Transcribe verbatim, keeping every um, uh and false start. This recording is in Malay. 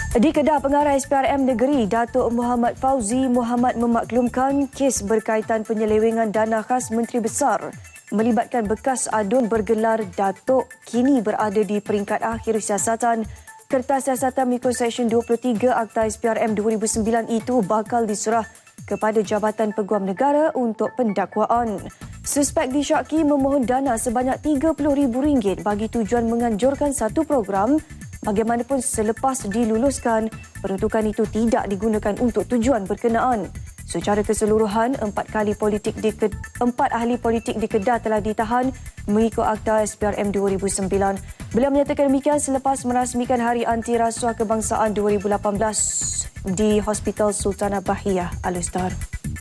Di Kedah, pengarah S P R M Negeri Datuk Muhammad Fauzi Muhammad memaklumkan kes berkaitan penyelewengan dana khas Menteri Besar melibatkan bekas adun bergelar Datuk kini berada di peringkat akhir siasatan. Kertas siasatan mengikut Seksyen dua puluh tiga Akta S P R M dua ribu sembilan itu bakal diserah kepada Jabatan Peguam Negara untuk pendakwaan. Suspek disyaki memohon dana sebanyak tiga puluh ribu ringgit bagi tujuan menganjurkan satu program. Bagaimanapun selepas diluluskan, peruntukan itu tidak digunakan untuk tujuan berkenaan. Secara keseluruhan, empat kali politik di empat ahli politik di Kedah telah ditahan mengikut Akta S P R M dua ribu sembilan. Beliau menyatakan demikian selepas merasmikan Hari Anti Rasuah Kebangsaan dua ribu lapan belas di Hospital Sultanah Bahiyah Al-Ustar.